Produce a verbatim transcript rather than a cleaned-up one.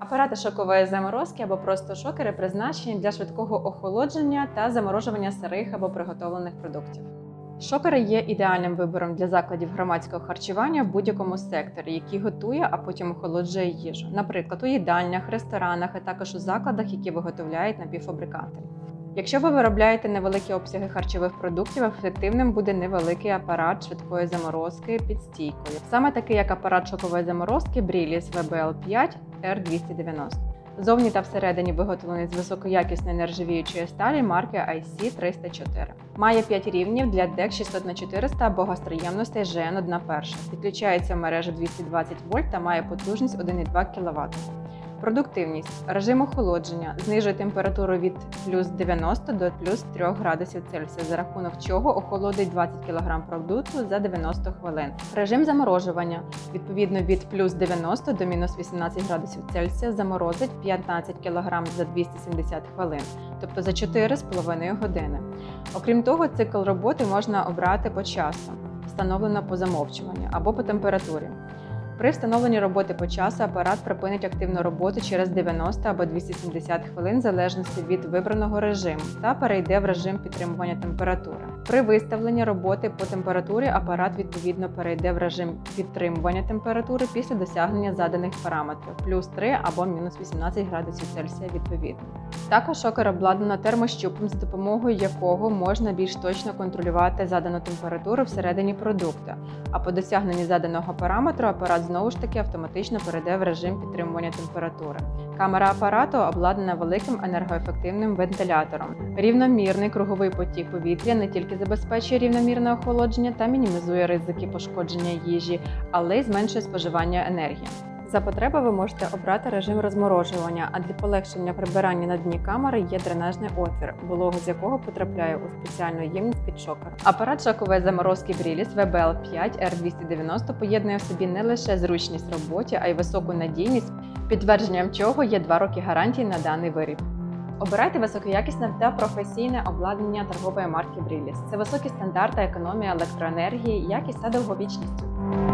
Апарати шокової заморозки або просто шокери призначені для швидкого охолодження та заморожування сирих або приготовлених продуктів. Шокери є ідеальним вибором для закладів громадського харчування в будь-якому секторі, який готує, а потім охолоджує їжу. Наприклад, у їдальнях, ресторанах, а також у закладах, які виготовляють напівфабрикати. Якщо ви виробляєте невеликі обсяги харчових продуктів, ефективним буде невеликий апарат швидкої заморозки під стійкою. Саме такий, як апарат шокової заморозки Brillis ве бе ел п'ять ер двісті дев'яносто. Зовні та всередині виготовлений з високоякісної нержавіючої сталі марки ай сі триста чотири. Має п'ять рівнів для дек шістсот на чотириста або гостроємностей жі ен один. Підключається в мережу двісті двадцять вольт та має потужність один і два кіловата. Продуктивність. Режим охолодження. Знижує температуру від плюс дев'яносто до плюс три градусів Цельсія, за рахунок чого охолодить двадцять кілограмів продукту за дев'яносто хвилин. Режим заморожування. Відповідно від плюс дев'яносто до мінус вісімнадцять градусів Цельсія заморозить п'ятнадцять кілограмів за двісті сімдесят хвилин, тобто за чотири з половиною години. Окрім того, цикл роботи можна обрати по часу, встановлено по замовчуванню, або по температурі. При встановленні роботи по часу апарат припинить активну роботу через дев'яносто або двісті сімдесят хвилин в залежності від вибраного режиму та перейде в режим підтримування температури. При виставленні роботи по температурі апарат відповідно перейде в режим підтримування температури після досягнення заданих параметрів плюс три або мінус вісімнадцять градусів Цельсія відповідно. Також шокер обладнано термощупом, за допомогою якого можна більш точно контролювати задану температуру всередині продукту, а по досягненні заданого параметру апарат знову ж таки автоматично перейде в режим підтримування температури. Камера апарату обладнана великим енергоефективним вентилятором. Рівномірний круговий потік повітря не тільки забезпечує рівномірне охолодження та мінімізує ризики пошкодження їжі, але й зменшує споживання енергії. За потреби ви можете обрати режим розморожування, а для полегшення прибирання на дні камери є дренажний отвір, волога з якого потрапляє у спеціальну ємність під шокер. Апарат шокової заморозки Brillis ве бе ел п'ять ер двісті дев'яносто поєднує в собі не лише зручність в роботі, а й високу надійність, підтвердженням чого є два роки гарантії на даний виріб. Обирайте високоякісне та професійне обладнання торгової марки Brillis. Це високі стандарти, економія електроенергії, якість та довговічність.